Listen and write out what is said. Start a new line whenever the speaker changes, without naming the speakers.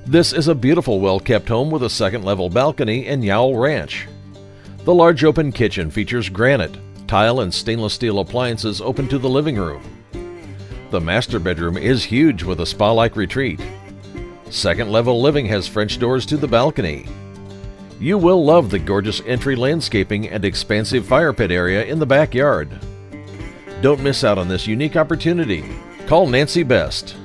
This is a beautiful, well-kept home with a second-level balcony and YOWELL Ranch. The large open kitchen features granite, tile, and stainless steel appliances open to the living room. The master bedroom is huge with a spa-like retreat. Second-level living has French doors to the balcony. You will love the gorgeous entry landscaping and expansive fire pit area in the backyard. Don't miss out on this unique opportunity. Call Nancy Best.